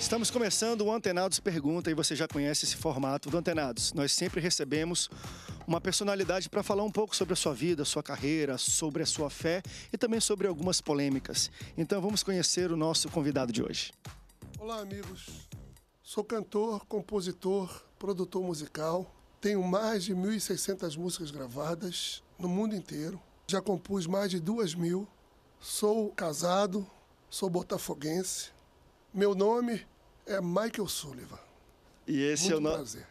Estamos começando o Antenados Pergunta e você já conhece esse formato do Antenados. Nós sempre recebemos uma personalidade para falar um pouco sobre a sua vida, sua carreira, sobre a sua fé e também sobre algumas polêmicas. Então vamos conhecer o nosso convidado de hoje. Olá, amigos. Sou cantor, compositor, produtor musical. Tenho mais de 1.600 músicas gravadas no mundo inteiro. Já compus mais de 2.000. Sou casado, sou botafoguense. Meu nome é Michael Sullivan. E esse Muito prazer.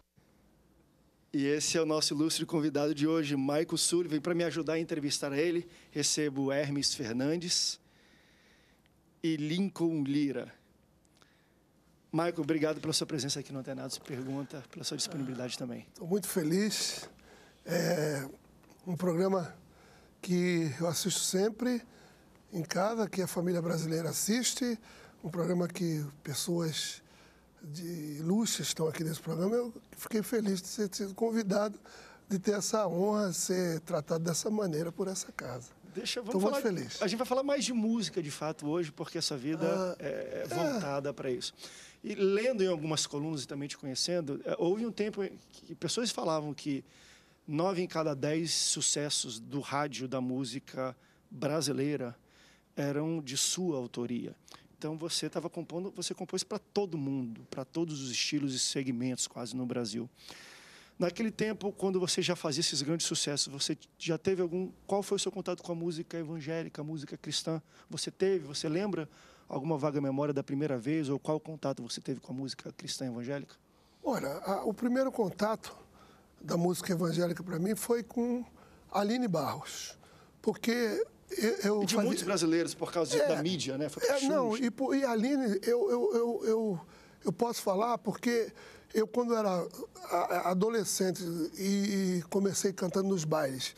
E esse é o nosso ilustre convidado de hoje, Michael Sullivan. Para me ajudar a entrevistar ele, recebo Hermes Fernandes e Lincoln Lira. Michael, obrigado pela sua presença aqui no Antenados Pergunta, pela sua disponibilidade também. Estou muito feliz. É um programa que eu assisto sempre em casa, que a família brasileira assiste. Um programa que pessoas de luxo estão aqui nesse programa. Eu fiquei feliz de ter sido convidado, de ter essa honra, de ser tratado dessa maneira por essa casa. Estou muito feliz. A gente vai falar mais de música, de fato, hoje, porque essa vida é voltada para isso. E lendo em algumas colunas e também te conhecendo, houve um tempo que pessoas falavam que 9 em cada 10 sucessos do rádio da música brasileira eram de sua autoria. Então você estava compondo, você compôs para todo mundo, para todos os estilos e segmentos quase no Brasil. Naquele tempo, quando você já fazia esses grandes sucessos, você já teve algum... Qual foi o seu contato com a música evangélica, a música cristã? Você lembra alguma vaga memória da primeira vez? Ou qual contato você teve com a música cristã evangélica? Olha, o primeiro contato da música evangélica para mim foi com Aline Barros. Porque eu e de muitos brasileiros, por causa da mídia, né? E a Aline, eu posso falar porque... Eu, quando era adolescente e comecei cantando nos bailes,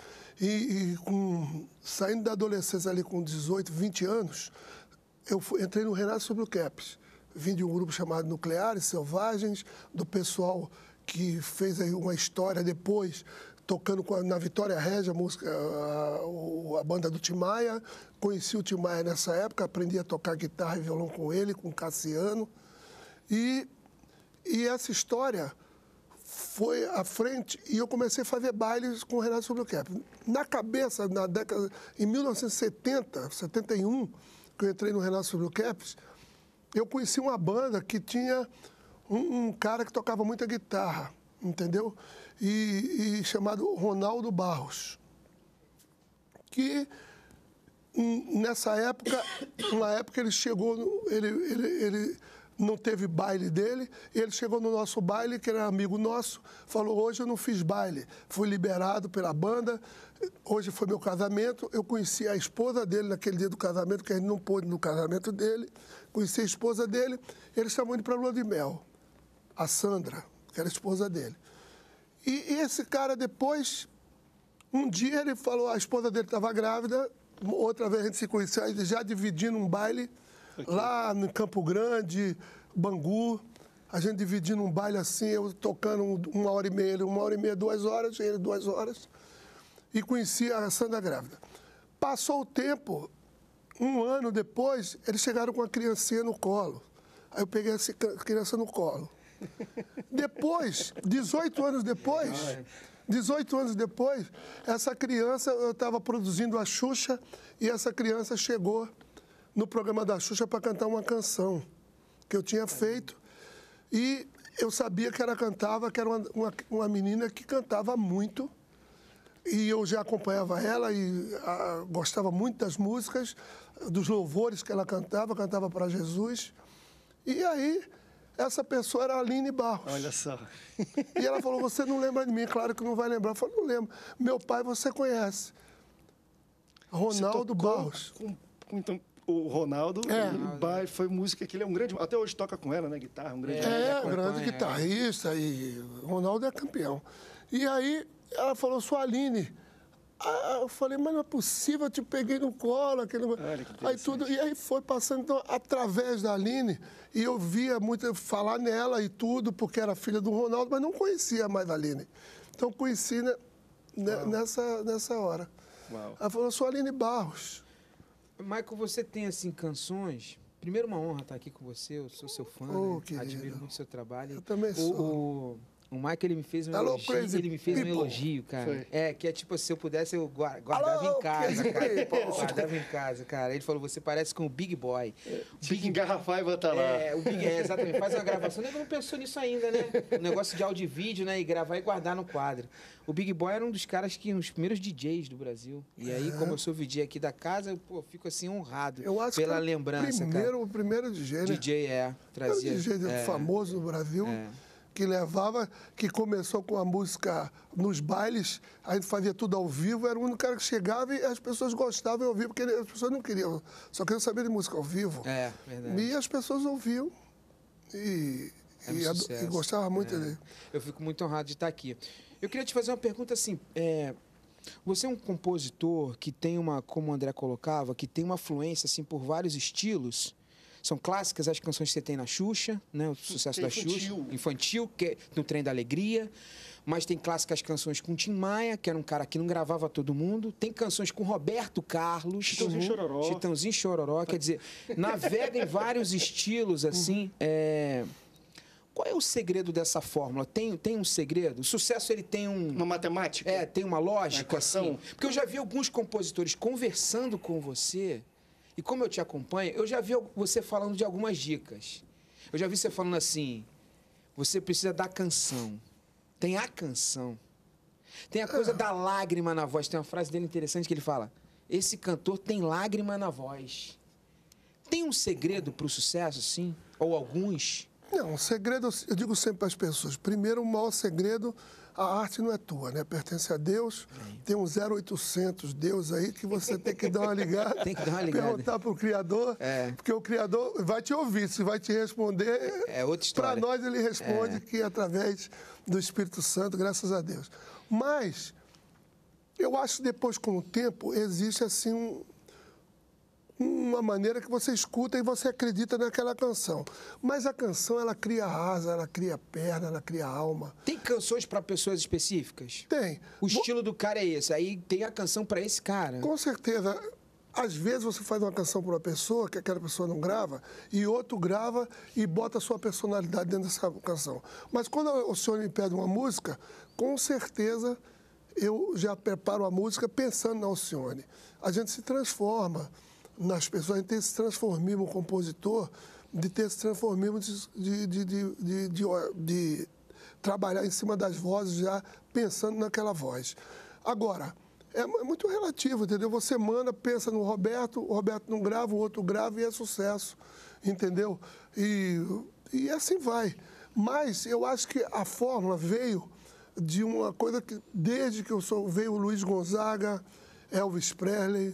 saindo da adolescência ali com 18, 20 anos, eu entrei no Renato Sobre o Caps. Vim de um grupo chamado Nucleares Selvagens, do pessoal que fez aí uma história depois, tocando na Vitória Régia, a banda do Tim Maia. Conheci o Tim Maia nessa época, aprendi a tocar guitarra e violão com ele, com o Cassiano. E essa história foi à frente e eu comecei a fazer bailes com o Renato Sobre o Cap. Na cabeça, em 1970, 71, que eu entrei no Renato Sobre o Caps, eu conheci uma banda que tinha um cara que tocava muita guitarra, entendeu? E chamado Ronaldo Barros. Que nessa época, ele chegou, ele não teve baile dele, ele chegou no nosso baile, que era amigo nosso, falou, hoje eu não fiz baile, fui liberado pela banda, hoje foi meu casamento, eu conheci a esposa dele naquele dia do casamento, que a gente não pôde no casamento dele, conheci a esposa dele, eles estavam indo para a lua de mel, a Sandra, que era a esposa dele. E esse cara depois, um dia ele falou, a esposa dele estava grávida, outra vez a gente se conheceu, já dividindo um baile, lá no Campo Grande, Bangu, a gente dividindo um baile assim, eu tocando 1h30, ele 1h30, 2 horas, ele 2 horas, e conheci a Sandra grávida. Passou o tempo, 1 ano depois, eles chegaram com a criancinha no colo. Aí eu peguei essa criança no colo. Depois, 18 anos depois, essa criança, eu estava produzindo a Xuxa, e essa criança chegou no programa da Xuxa para cantar uma canção que eu tinha feito e eu sabia que ela cantava, que era uma menina que cantava muito e eu já acompanhava ela e gostava muito das músicas, dos louvores que ela cantava para Jesus. E aí, essa pessoa era a Aline Barros. Olha só. E ela falou, você não lembra de mim? Claro que não vai lembrar. Eu falei, não lembro. Meu pai você conhece. Ronaldo Barros. Então, o Ronaldo foi música que ele é um grande... Até hoje toca com ela, né? Guitarra, um grande... grande guitarrista e Ronaldo é campeão. E aí ela falou, sou a Aline. Eu falei, mas não é possível, eu te peguei no colo. E aí foi passando, então, através da Aline, e eu via muito falar nela e tudo, porque era filha do Ronaldo, mas não conhecia mais a Aline. Então conheci nessa hora. Uau. Ela falou, sou a Aline Barros. Michael, você tem, assim, canções Primeiro, uma honra estar aqui com você. Eu sou seu fã, né? Admiro muito o seu trabalho. Eu também sou. O Mike, ele me fez um elogio. Ele me fez um elogio, cara. Foi. Que é tipo, se eu pudesse, eu guardava em casa, cara. Guardava em casa, cara. Ele falou, você parece com o Big Boy. Tinha que engarrafar e botar lá. Exatamente. Faz uma gravação. Não pensou nisso ainda, né? O negócio de áudio e vídeo, né? E gravar e guardar no quadro. O Big Boy era um dos caras que, os primeiros DJs do Brasil. E aí, como eu sou VJ aqui da casa, eu fico assim honrado pela lembrança, cara. O primeiro DJ, né? DJ, trazia. O DJ famoso no Brasil. Que levava, que começou com a música nos bailes, a gente fazia tudo ao vivo, era o único cara que chegava e as pessoas gostavam de ouvir, porque as pessoas não queriam, só queriam saber de música ao vivo. Verdade. E as pessoas ouviam e gostavam muito dele. Eu fico muito honrado de estar aqui. Eu queria te fazer uma pergunta assim, você é um compositor que tem como o André colocava, que tem uma fluência assim, por vários estilos. São clássicas as canções que você tem na Xuxa, né? O sucesso da Xuxa. Infantil, que é no Trem da Alegria. Mas tem clássicas canções com Tim Maia, que era um cara que não gravava todo mundo. Tem canções com Roberto Carlos. Chitãozinho Chororó. Chitãozinho Chororó. Quer dizer, navega em vários estilos, assim. Qual é o segredo dessa fórmula? Tem um segredo? O sucesso, ele tem uma matemática? Tem uma lógica, assim? Porque eu já vi alguns compositores conversando com você... E como eu te acompanho, eu já vi você falando de algumas dicas. Eu já vi você falando assim, você precisa da canção. Tem a canção. Tem a coisa da lágrima na voz. Tem uma frase dele interessante que ele fala, esse cantor tem lágrima na voz. Tem um segredo para o sucesso, sim? Ou alguns? Não, o segredo, eu digo sempre para as pessoas, primeiro, o maior segredo, a arte não é tua, né? Pertence a Deus. Tem um 0800 Deus aí que você tem que dar uma ligada. Tem que dar uma ligada. Perguntar para o Criador, porque o Criador vai te ouvir, se vai te responder. É outra história. Para nós ele responde que é através do Espírito Santo, graças a Deus. Mas eu acho que depois, com o tempo, existe assim uma maneira que você escuta e você acredita naquela canção. Mas a canção, ela cria asa, ela cria perna, ela cria alma. Tem canções para pessoas específicas? Tem. O estilo do cara é esse, aí tem a canção para esse cara. Com certeza. Às vezes você faz uma canção para uma pessoa que aquela pessoa não grava e outro grava e bota a sua personalidade dentro dessa canção. Mas quando o senhor me pede uma música, com certeza eu já preparo a música pensando na Alcione. A gente se transforma nas pessoas, a gente tem esse transformismo compositor, de ter esse transformismo de trabalhar em cima das vozes já pensando naquela voz. Agora, é muito relativo, entendeu? Você manda, pensa no Roberto, o Roberto não grava, o outro grava e é sucesso, entendeu? E assim vai. Mas eu acho que a fórmula veio de uma coisa que, desde que veio o Luiz Gonzaga, Elvis Presley,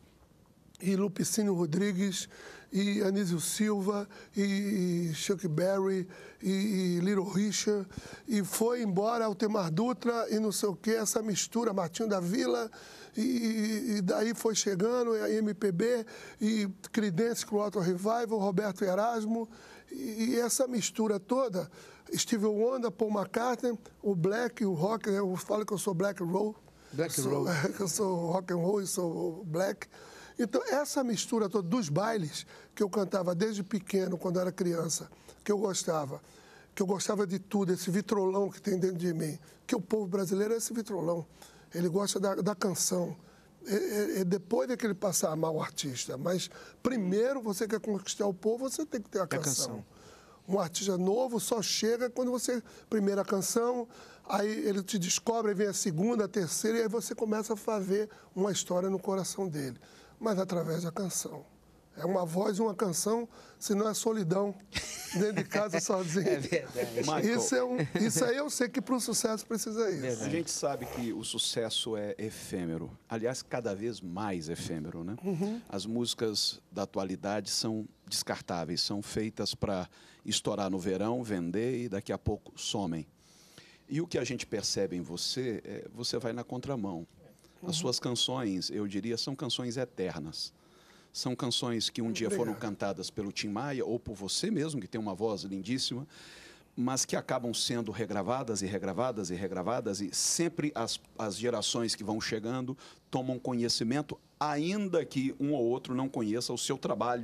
e Lupicínio Rodrigues, e Anísio Silva, e Chuck Berry, e Little Richard, e foi embora Altemar Dutra, e não sei o quê, essa mistura, Martinho da Vila, e daí foi chegando a MPB, e Creedence Clearwater Revival, Roberto Erasmo, e essa mistura toda, Stevie Wonder, Paul McCartney, o black, o rock, eu falo que eu sou black and roll, eu sou rock and roll e sou black. Então, essa mistura toda dos bailes, que eu cantava desde pequeno, quando era criança, que eu gostava de tudo, esse vitrolão que tem dentro de mim, que o povo brasileiro é esse vitrolão, ele gosta da canção. Depois é que ele passar a amar o artista, mas primeiro você quer conquistar o povo, você tem que ter a canção. Um artista novo só chega quando você... Primeira canção, aí ele te descobre, aí vem a segunda, a terceira, e aí você começa a fazer uma história no coração dele. Mas através da canção. É uma voz e uma canção, senão é solidão, dentro de casa sozinho. É verdade. Michael, isso aí eu sei que para o sucesso precisa isso. A gente sabe que o sucesso é efêmero. Aliás, cada vez mais efêmero, né? As músicas da atualidade são descartáveis, são feitas para estourar no verão, vender e daqui a pouco somem. E o que a gente percebe em você, você vai na contramão. As suas canções, eu diria, são canções eternas. São canções que um dia foram cantadas pelo Tim Maia ou por você mesmo, que tem uma voz lindíssima, mas que acabam sendo regravadas e regravadas e regravadas, e sempre as gerações que vão chegando tomam conhecimento, ainda que um ou outro não conheça o seu trabalho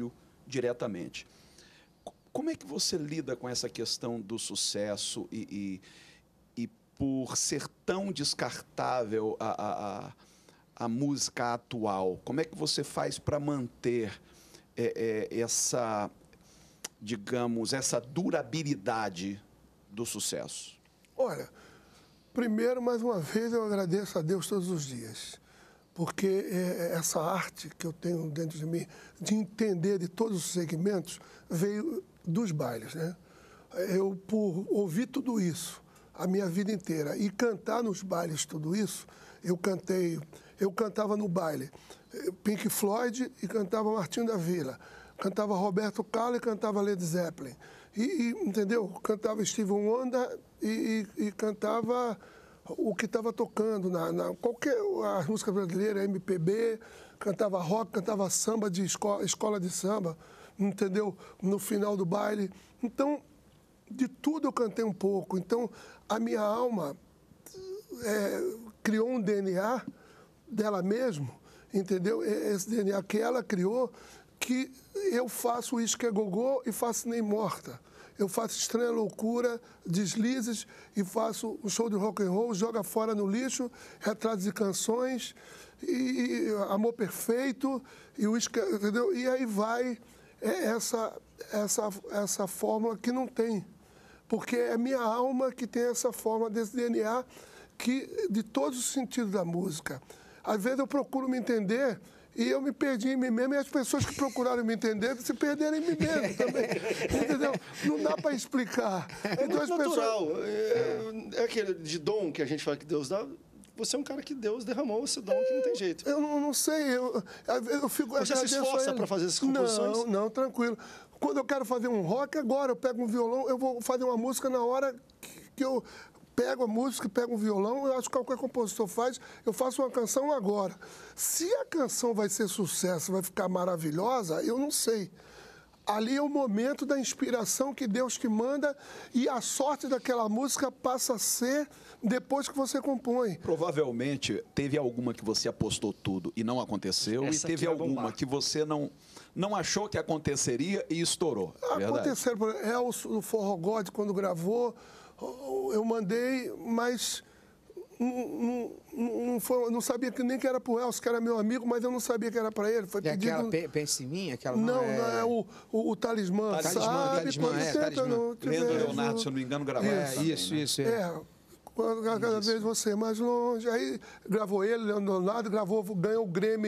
diretamente. Como é que você lida com essa questão do sucesso e por ser tão descartável a música atual? Como é que você faz para manter essa, digamos, essa durabilidade do sucesso? Olha, primeiro, mais uma vez, eu agradeço a Deus todos os dias, porque essa arte que eu tenho dentro de mim, de entender de todos os segmentos, veio dos bailes, né? Eu, por ouvir tudo isso a minha vida inteira e cantar nos bailes tudo isso, eu cantava no baile Pink Floyd e cantava Martinho da Vila, cantava Roberto Carlos e cantava Led Zeppelin, entendeu? Cantava Stevie Wonder e cantava o que estava tocando, qualquer as músicas brasileiras, MPB, cantava rock, cantava samba de escola de samba, entendeu? No final do baile. Então, de tudo eu cantei um pouco. Então, a minha alma criou um DNA dela mesmo, entendeu? Esse DNA que ela criou, que eu faço Isso Que É Gogô e faço Nem Morta. Eu faço Estranha Loucura, Deslizes e faço um show de rock and roll, Joga Fora no Lixo, Retratos e Canções, e Amor Perfeito, e o entendeu? E aí vai essa fórmula que não tem. Porque é minha alma que tem essa forma desse DNA de todos os sentidos da música. Às vezes eu procuro me entender e eu me perdi em mim mesmo, e as pessoas que procuraram me entender se perderam em mim mesmo também. Entendeu? Não dá para explicar. É muito natural. É aquele de dom que a gente fala que Deus dá. Você é um cara que Deus derramou esse dom que não tem jeito. Eu não sei. Eu fico... Você se esforça para fazer essas composições? Não, tranquilo. Quando eu quero fazer um rock, agora eu pego um violão, eu vou fazer uma música na hora que eu pego a música, pego um violão, eu acho que qualquer compositor faz, eu faço uma canção agora. Se a canção vai ser sucesso, vai ficar maravilhosa, eu não sei. Ali é o momento da inspiração que Deus te manda e a sorte daquela música passa a ser depois que você compõe. Provavelmente teve alguma que você apostou tudo e não aconteceu, Essa e teve alguma bombar. que você não achou que acontecencia e estourou. Aconteceram, por exemplo, Elcio, do Forró God, quando gravou, eu mandei, mas não sabia que nem que era pro Elcio, que era meu amigo, mas eu não sabia que era para ele. Foi pedido... aquela Pensa em Mim? Aquela não é o Talismã. Talismã, Talismã. Leandro Leonardo, se eu não me engano, gravou. Isso. Cada vez você mais longe. Aí gravou ele, Leonardo, ganhou o Grammy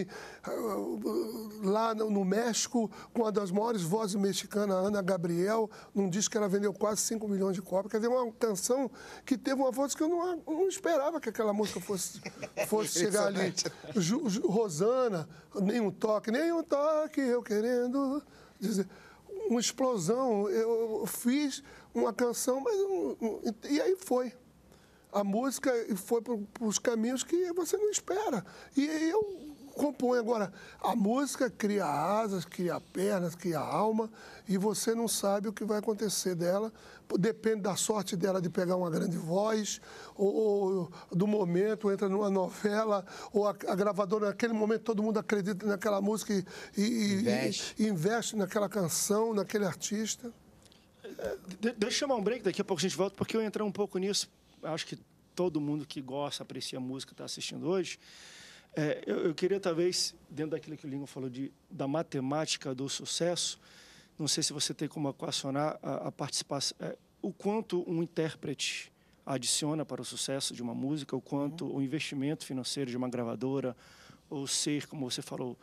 lá no México, com uma das maiores vozes mexicanas, Ana Gabriel, num disco que ela vendeu quase 5 milhões de cópias. Quer dizer, uma canção que teve uma voz que eu não esperava que aquela música fosse chegar ali. Rosana, nenhum toque, eu querendo dizer. Uma explosão. Eu fiz uma canção, mas e aí foi. A música foi para os caminhos que você não espera. E eu componho. Agora, a música cria asas, cria pernas, cria alma, e você não sabe o que vai acontecer dela. Depende da sorte dela de pegar uma grande voz, ou do momento, entra numa novela, ou a gravadora, naquele momento, todo mundo acredita naquela música e investe naquela canção, naquele artista. Deixa eu chamar um break, daqui a pouco a gente volta, porque eu ia entrar um pouco nisso. Acho que todo mundo que gosta, aprecia música, está assistindo hoje. Eu queria, talvez, dentro daquilo que o Lincoln falou da matemática do sucesso, não sei se você tem como equacionar a participação, o quanto um intérprete adiciona para o sucesso de uma música, o quanto o investimento financeiro de uma gravadora, ou ser, como você falou,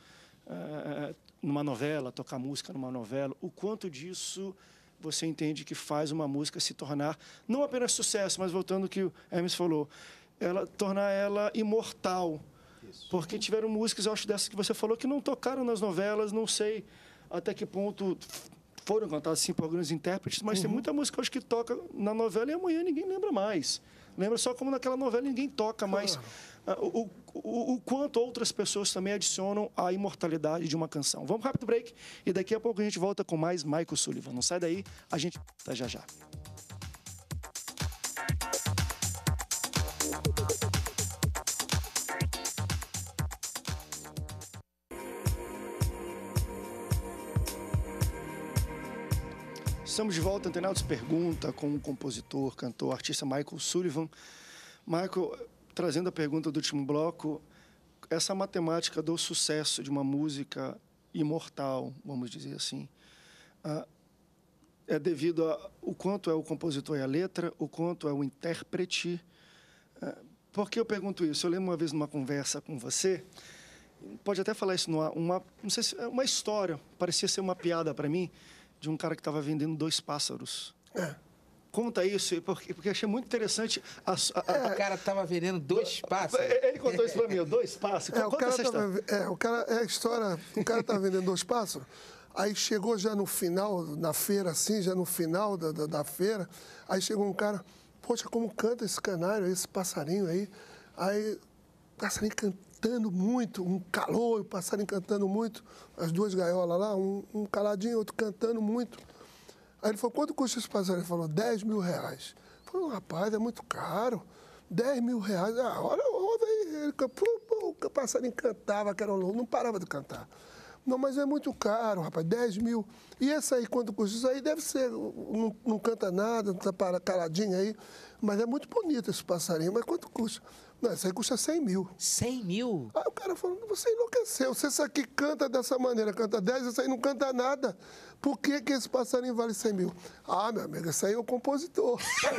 numa novela, tocar música numa novela, o quanto disso você entende que faz uma música se tornar, não apenas sucesso, mas voltando ao que o Hermes falou, tornar ela imortal. Isso. Porque tiveram músicas, eu acho, dessas que você falou, que não tocaram nas novelas, não sei até que ponto foram cantadas assim por alguns intérpretes, mas tem muita música hoje que toca na novela e amanhã ninguém lembra mais. Lembra só como naquela novela ninguém toca mais. O quanto outras pessoas também adicionam a imortalidade de uma canção. Vamos rápido break e daqui a pouco a gente volta com mais Michael Sullivan. Não sai daí, a gente volta já já. Estamos de volta, Internautas Pergunta, com o compositor, cantor, artista Michael Sullivan. Michael, trazendo a pergunta do último bloco, essa matemática do sucesso de uma música imortal, vamos dizer assim, é devido ao quanto é o compositor e a letra, o quanto é o intérprete. Por que eu pergunto isso? Eu lembro uma vez numa conversa com você, pode até falar isso, não sei se é uma história, parecia ser uma piada para mim, de um cara que estava vendendo 2 pássaros. Conta isso, porque achei muito interessante. O cara estava vendendo 2 pássaros. Ele contou isso para mim, 2 pássaros. Conta essa história. O cara estava vendendo 2 pássaros, aí chegou já no final, na feira, assim, já no final da feira, aí chegou um cara, poxa, como canta esse canário, esse passarinho aí. Aí, o passarinho cantando muito, um calor, o passarinho cantando muito, as 2 gaiolas lá, um caladinho, outro cantando muito. Aí ele falou, quanto custa esse passarinho? Ele falou, 10 mil reais. Eu falei, rapaz, é muito caro. 10 mil reais, olha, ouve aí. O passarinho cantava, que era louco, não parava de cantar. Não, mas é muito caro, rapaz, 10 mil. E esse aí, quanto custa? Isso aí deve ser, não canta nada, não tá caladinho aí. Mas é muito bonito esse passarinho, mas quanto custa? Não, isso aí custa 100 mil. 100 mil? Aí o cara falou, você enlouqueceu. Se esse aqui canta dessa maneira, canta 10, esse aí não canta nada. Por que esse passarinho vale 100 mil? Ah, meu amigo, esse aí é o compositor.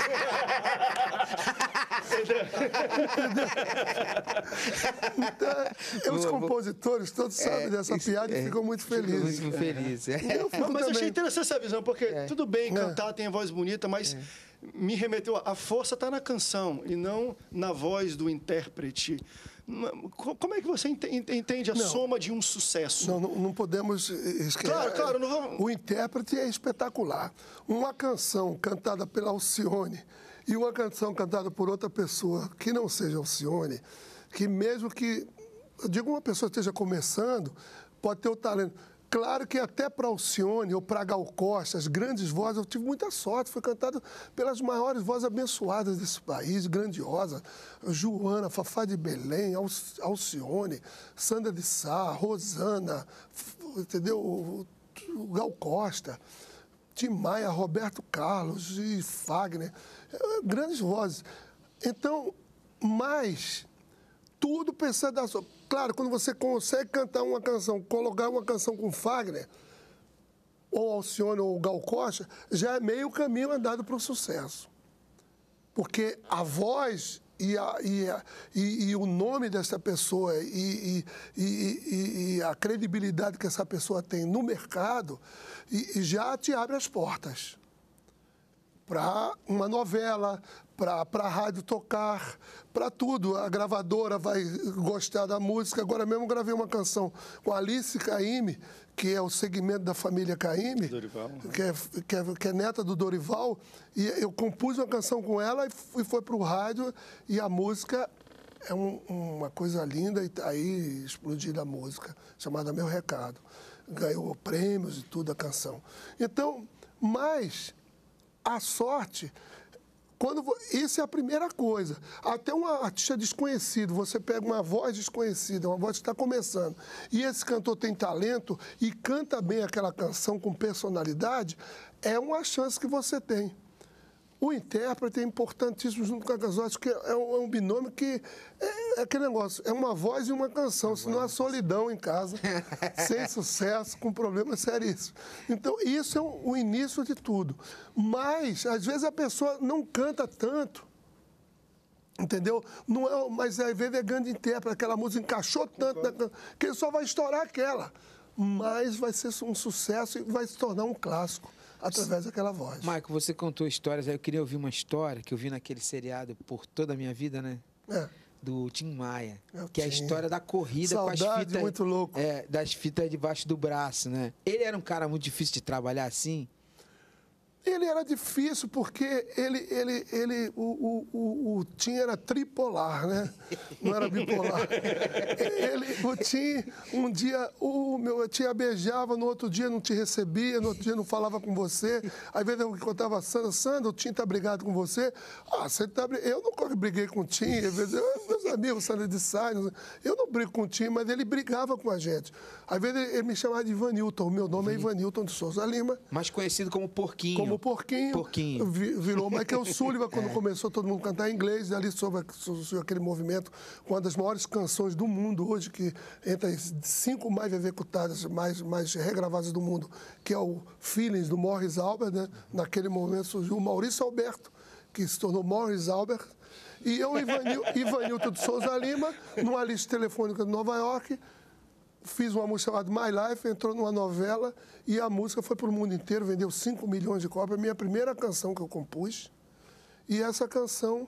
Então, os compositores todos sabem dessa piada e ficam muito felizes. Muito felizes. Mas eu achei interessante essa visão, porque tudo bem cantar, tem a voz bonita, mas me remeteu a força está na canção e não na voz do intérprete. Como é que você entende a soma de um sucesso? Não podemos esquecer. Claro, não vamos... O intérprete é espetacular. Uma canção cantada pela Alcione e uma canção cantada por outra pessoa que não seja Alcione, que mesmo que, eu digo, uma pessoa esteja começando, pode ter o talento. Claro que até para Alcione ou para Gal Costa, as grandes vozes, eu tive muita sorte. Foi cantado pelas maiores vozes abençoadas desse país, grandiosas. Joana, Fafá de Belém, Alcione, Sandra de Sá, Rosana, entendeu? O Gal Costa, Tim Maia, Roberto Carlos e Fagner. Grandes vozes. Então, mas tudo precisa da sua... Claro, quando você consegue cantar uma canção, colocar uma canção com Fagner, ou Alcione ou Gal Costa, já é meio caminho andado para o sucesso. Porque a voz e o nome dessa pessoa e a credibilidade que essa pessoa tem no mercado já te abre as portas para uma novela, para a rádio tocar, para tudo. A gravadora vai gostar da música. Agora mesmo gravei uma canção com a Alice Caymmi, que é o segmento da família Caymmi, Dorival, que é neta do Dorival, e eu compus uma canção com ela e foi para o rádio, e a música é uma coisa linda, e aí explodiu a música, chamada Meu Recado. Ganhou prêmios e tudo a canção. Então, mas a sorte... Isso é a primeira coisa. Até um artista desconhecido, você pega uma voz desconhecida, uma voz que está começando, e esse cantor tem talento e canta bem aquela canção com personalidade, é uma chance que você tem. O intérprete é importantíssimo junto com a canção, acho que é um binômio que é aquele negócio, é uma voz e uma canção, senão há solidão em casa, sem sucesso, com problemas seríssimos. Então, isso é o início de tudo. Mas, às vezes, a pessoa não canta tanto, entendeu? Não é, mas, às vezes, é grande intérprete, aquela música encaixou tanto, que ele só vai estourar aquela. Mas vai ser um sucesso e vai se tornar um clássico através daquela voz. Michael, você contou histórias, aí eu queria ouvir uma história que eu vi naquele seriado Por Toda a Minha Vida, né? Do Tim Maia, que é a história da corrida Saudade, com as fitas... muito louco. Das fitas debaixo do braço, né? Ele era um cara muito difícil de trabalhar assim? Ele era difícil porque o Tim era tripolar, né? Não era bipolar. O Tim, um dia, a tia beijava, no outro dia não te recebia, no outro dia não falava com você. Às vezes eu contava a Sandra, o Tim tá brigado com você. Você tá brigado. Eu nunca briguei com o Tim, às vezes meus amigos, Sandra de Sá, eu não brigo com o Tim, mas ele brigava com a gente. Às vezes ele me chamava de Ivanilton, o meu nome é Ivanilton de Souza Lima. Mais conhecido como Porquinho. Como Porquinho. Porquinho. Virou Michael Sullivan quando começou todo mundo a cantar em inglês, ali surgiu aquele movimento, uma das maiores canções do mundo hoje, que entre as 5 mais executadas, mais regravadas do mundo, que é o Feelings, do Morris Albert, né? Naquele momento surgiu o Maurício Alberto, que se tornou Morris Albert, e eu, Ivanilton de Souza Lima, numa lista telefônica de Nova York, fiz uma música chamada My Life, entrou numa novela, e a música foi para o mundo inteiro, vendeu 5 milhões de cópias, a minha primeira canção que eu compus, e essa canção,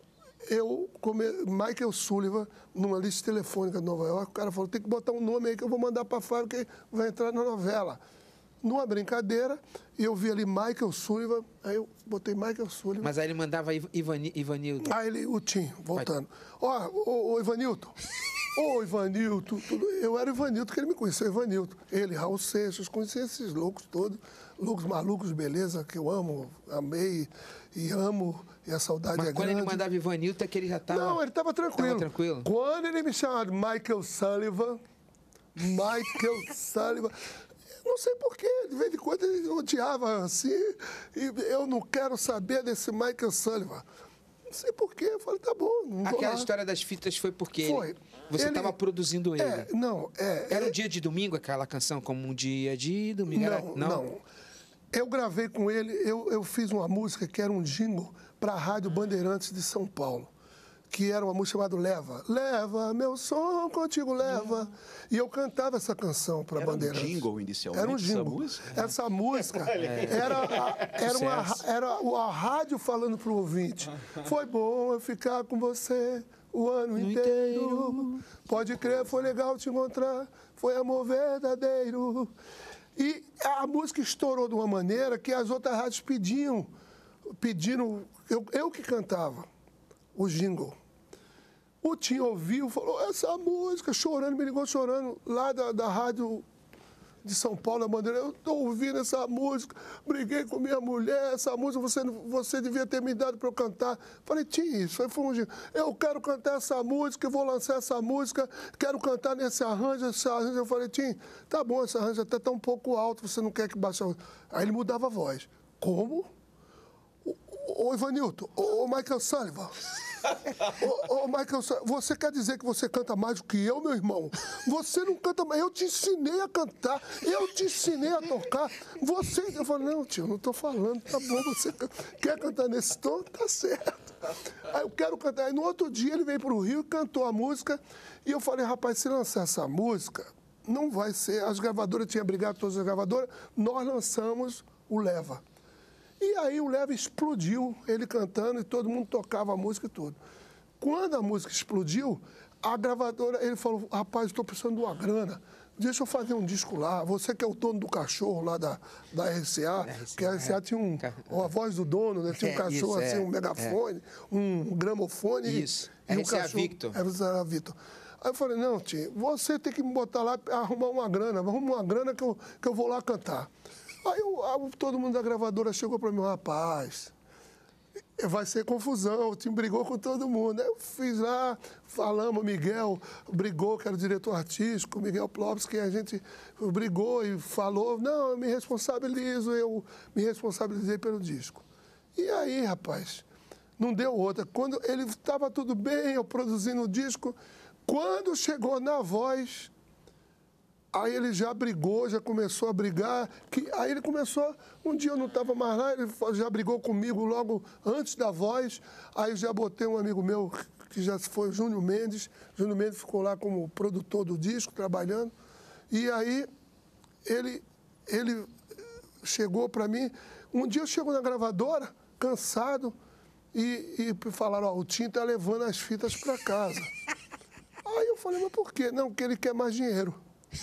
Michael Sullivan, numa lista telefônica de Nova York, o cara falou, tem que botar um nome aí que eu vou mandar para fora, que vai entrar na novela. Numa brincadeira, eu vi ali Michael Sullivan, aí eu botei Michael Sullivan. Mas aí ele mandava Ivanilton. Aí o Tim, voltando. Ó, Ivanilton. Ô, Ivanilton. Eu era o Ivanilton, que ele me conheceu, Ivanilton. Ele, Raul Seixas, conheci esses loucos todos, loucos malucos, beleza, que eu amo, amei e amo, e a saudade Mas é quando grande. ele mandava Ivanilton, é que ele já estava... Não, ele estava tranquilo. Tava tranquilo? Quando ele me chamava de Michael Sullivan, não sei porquê, de vez em quando ele odiava assim, e eu não quero saber desse Michael Sullivan. Não sei porquê, eu falei, tá bom, não vou Aquela lá. história das fitas foi porque Foi. você Ele- estava produzindo ele. Era um dia de domingo, aquela canção, como um dia de domingo? Não. Eu gravei com ele, eu fiz uma música que era um jingle para a Rádio Bandeirantes de São Paulo, que era uma música chamada Leva. Leva, meu som contigo leva. E eu cantava essa canção para a Era um Bandeirantes. jingle inicialmente, Era um jingle. essa música? Essa música era a rádio falando para o ouvinte. Foi bom eu ficar com você o ano inteiro. Pode crer, foi legal te encontrar. Foi amor verdadeiro. E a música estourou de uma maneira que as outras rádios pediram, eu que cantava o jingle. O Tim ouviu, falou, essa música, chorando, me ligou chorando, lá da rádio de São Paulo, a Bandeira, eu estou ouvindo essa música, briguei com minha mulher, essa música você devia ter me dado para eu cantar. Falei, Tim, isso aí foi um jingle. Eu quero cantar essa música, eu vou lançar essa música, quero cantar nesse arranjo, Eu falei, Tim, tá bom, esse arranjo até está um pouco alto, você não quer que baixe a voz. Aí ele mudava a voz. Como? Ô, Ivanilton, ô, Michael Sullivan. Ô, Michael Sullivan, você quer dizer que você canta mais do que eu, meu irmão? Você não canta mais. Eu te ensinei a cantar, eu te ensinei a tocar. Eu falei, não, tio, não estou falando. Tá bom, você quer cantar nesse tom? Tá certo. Aí eu quero cantar. Aí no outro dia ele veio para o Rio e cantou a música. E eu falei, rapaz, se lançar essa música, não vai ser. As gravadoras tinham brigado, todas as gravadoras. Nós lançamos o Leva. E aí o Leva explodiu, ele cantando, e todo mundo tocava a música e tudo. Quando a música explodiu, a gravadora, ele falou, rapaz, estou precisando de uma grana, deixa eu fazer um disco lá. Você que é o dono do cachorro lá da RCA, que a RCA tinha a voz do dono, né? Tinha um cachorro assim, um megafone, um gramofone. Isso, e um RCA cachorro, Victor. RCA Victor. Aí eu falei, não, tio, você tem que me botar lá, arrumar uma grana, arruma uma grana que eu vou lá cantar. Aí todo mundo da gravadora chegou para mim, rapaz, vai ser confusão, o time brigou com todo mundo. Aí eu fiz lá, falamos, o Miguel brigou, que era o diretor artístico, o Miguel Plopes, que a gente brigou e falou, não, eu me responsabilizei pelo disco. E aí, rapaz, não deu outra. Quando ele estava tudo bem, eu produzindo o disco, quando chegou na voz... Aí ele já brigou, já começou a brigar. Aí ele começou, um dia eu não estava mais lá, ele já brigou comigo logo antes da voz. Aí já botei um amigo meu, que já foi o Júnior Mendes. Júnior Mendes ficou lá como produtor do disco, trabalhando. E aí ele chegou para mim. Um dia eu chego na gravadora, cansado, e falaram, ó, o Tim está levando as fitas para casa. Aí eu falei, mas por quê? Não, porque ele quer mais dinheiro.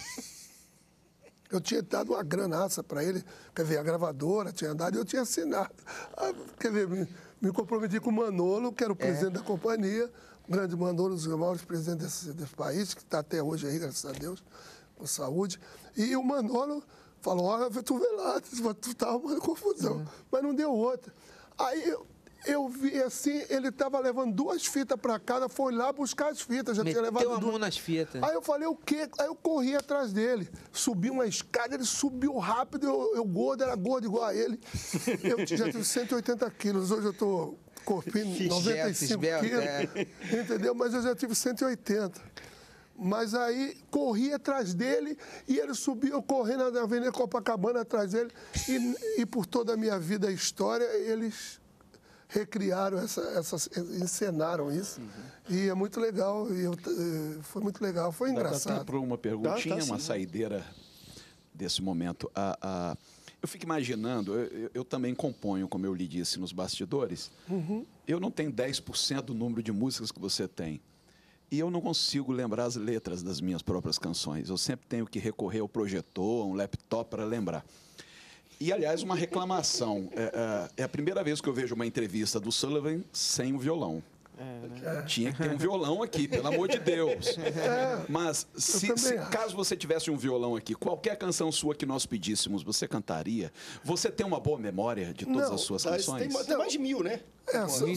Eu tinha dado uma granaça para ele, quer ver, a gravadora tinha dado e eu tinha assinado. Quer ver, me comprometi com o Manolo, que era o presidente da companhia, o grande Manolo, um dos maiores presidentes desse país, que está até hoje aí, graças a Deus, com saúde. E o Manolo falou, olha, tu vê lá, tu tá arrumando confusão. Mas não deu outra. Aí eu vi assim, ele estava levando 2 fitas para casa, foi lá buscar as fitas, já tinha levado Meteu a 2. mão nas fitas. Aí eu falei, o quê? Aí eu corri atrás dele, subi uma escada, ele subiu rápido, eu gordo, era gordo igual a ele. Eu já tive 180 quilos, hoje eu estou corpinho 95 quilos, entendeu? Mas eu já tive 180. Mas aí corri atrás dele e ele subiu, eu correndo na Avenida Copacabana atrás dele e por toda a minha vida e história, eles recriaram encenaram isso. E é muito legal, foi muito legal, foi engraçado. Para uma perguntinha, uma saideira desse momento. Eu fico imaginando, eu também componho, como eu lhe disse, nos bastidores. Eu não tenho 10% do número de músicas que você tem. E eu não consigo lembrar as letras das minhas próprias canções. Eu sempre tenho que recorrer ao projetor, a um laptop para lembrar. E, aliás, uma reclamação. É a primeira vez que eu vejo uma entrevista do Sullivan sem o violão. Tinha que ter um violão aqui, pelo amor de Deus. Mas, caso você tivesse um violão aqui, qualquer canção sua que nós pedíssemos, você cantaria? Você tem uma boa memória de todas as suas canções? Tem mais de 1000, né? São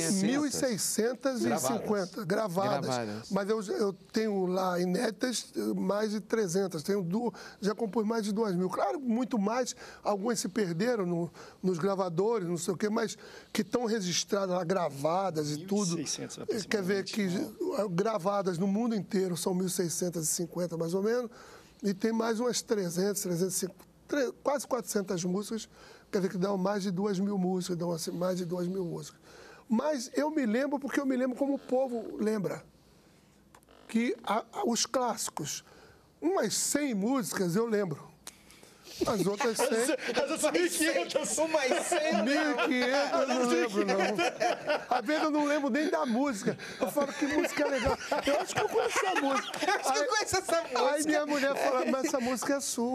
1.650 gravadas. Mas eu tenho lá inéditas mais de 300. Já compus mais de 2.000. Claro, muito mais. Algumas se perderam nos gravadores, não sei o quê, mas que estão registradas lá, gravadas e tudo. 1.600, quer ver que gravadas no mundo inteiro são 1.650 mais ou menos. E tem mais umas 350, quase 400 músicas. Quer ver que dão mais de 2.000 músicas, dão assim, mais de 2.000 músicas. Mas eu me lembro, porque eu me lembro como o povo lembra, que os clássicos, umas 100 músicas eu lembro. As outras 100... As outras 1.500. Umas 100. 1.500 eu não lembro, não. Às vezes eu não lembro nem da música. Eu falo, que música legal. Eu acho que eu conheço a música. Acho que eu conheço essa música. Aí minha mulher fala, mas essa música é sua.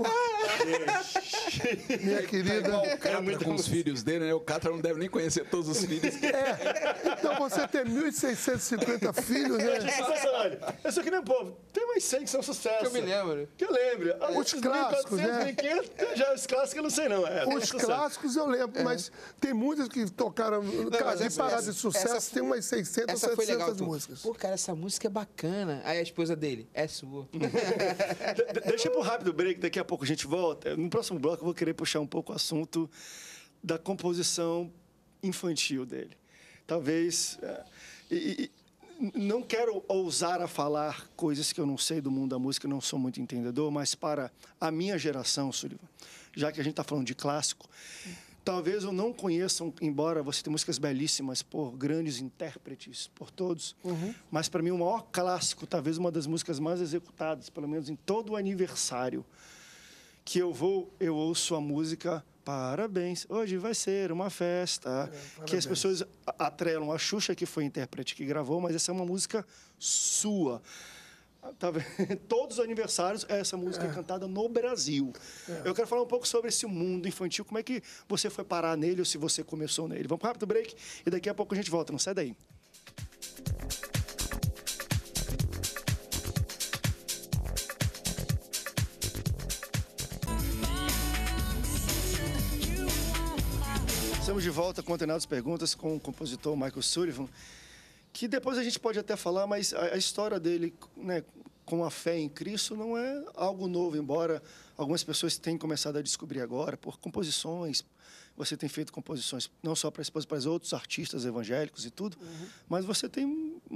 Minha querida. O Catra com os filhos dele, né? O Catra não deve nem conhecer todos os filhos. Então você tem 1.650 filhos, né? Eu só queria, pô, tem mais 100 que são sucesso. Que eu me lembro. Que eu lembro. Os clássicos, né? 1.500, já os clássicos eu não sei, não. Os clássicos eu lembro, mas tem muitas que tocaram de parada de sucesso, tem umas 600, 700 músicas. Pô, cara, essa música é bacana. Aí a esposa dele, é sua. Deixa pro rápido break, daqui a pouco a gente volta. No próximo bloco eu vou querer puxar um pouco o assunto da composição infantil dele. Talvez... não quero ousar a falar coisas que eu não sei do mundo da música, não sou muito entendedor, mas para a minha geração, Sullivan, já que a gente está falando de clássico, talvez eu não conheça, embora você tenha músicas belíssimas por grandes intérpretes, por todos, mas para mim o maior clássico, talvez uma das músicas mais executadas, pelo menos em todo o aniversário que eu ouço a música Parabéns, hoje vai ser uma festa. Que as pessoas atrelam a Xuxa, que foi a intérprete que gravou, mas essa é uma música sua. Tá vendo? Todos os aniversários, essa música é cantada no Brasil. Eu quero falar um pouco sobre esse mundo infantil, como é que você foi parar nele ou se você começou nele. Vamos para um rápido break e daqui a pouco a gente volta. Não sai daí. Estamos de volta com Antenados Perguntas com o compositor Michael Sullivan, que depois a gente pode até falar, mas a história dele, né, com a fé em Cristo não é algo novo, embora algumas pessoas tenham começado a descobrir agora por composições. Você tem feito composições não só para a esposa, para os outros artistas evangélicos e tudo, mas você tem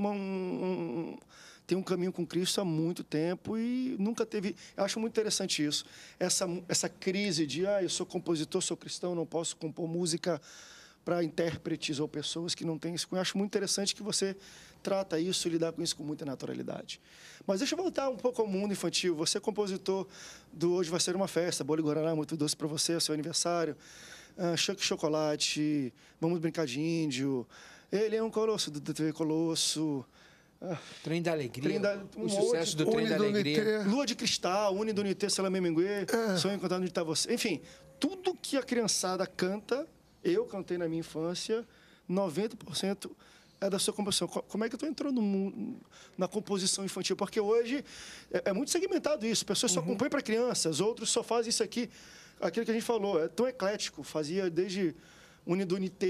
um caminho com Cristo há muito tempo e nunca teve... Eu acho muito interessante isso. Essa crise de, eu sou compositor, sou cristão, não posso compor música para intérpretes ou pessoas que não têm isso. Eu acho muito interessante que você trata isso e lidar com isso com muita naturalidade. Mas deixa eu voltar um pouco ao mundo infantil. Você é compositor do Hoje Vai Ser Uma Festa, Bolo e Guaraná, muito doce para você, é seu aniversário. Chuck Chocolate, Vamos Brincar de Índio, Ele é um Colosso, do TV Colosso... Trem da Alegria, o sucesso do Trem da Alegria. Unidunité. Lua de Cristal, Unidunité, Salamemengue, Sonho Encantado de Estar Você. Enfim, tudo que a criançada canta, eu cantei na minha infância, 90% é da sua composição. Como é que eu estou entrando na composição infantil? Porque hoje é muito segmentado isso. Pessoas só compõem para crianças, outros só fazem isso aqui. Aquilo que a gente falou, é tão eclético. Fazia desde Unidunité,